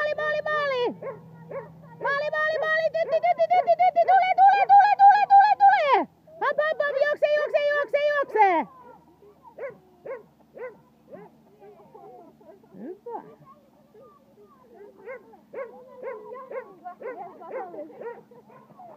maali, maali, maali! Maali, maali, maali! Tytti, tytti, tytti, tytti! Tule, tule, tule, tule, tule, tule! Hop, hop, hop! Juokse, juokse, juokse, juokse! Hyvä.